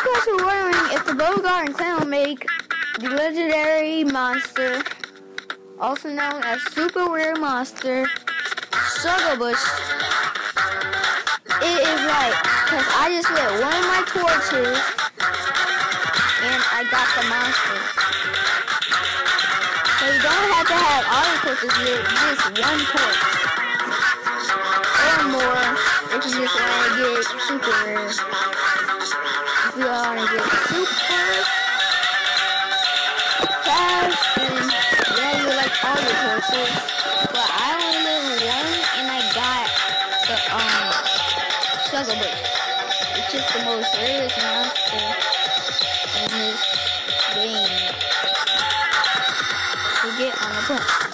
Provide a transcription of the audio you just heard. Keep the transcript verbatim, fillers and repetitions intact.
guys are wondering if the Bogart and Clan will make the legendary monster, also known as super rare monster, Struggle Bush. It is right, because I just lit one of my torches, and I got the monster. So you don't have to have all your torches lit, just one torch. Or more, if you just want to get super rare. If you want to get super fast, then yeah, you like all your torches. But I only lit one, and I got the, um, Struggle Bush. It's just the most rarest monster in this game. So get on the point.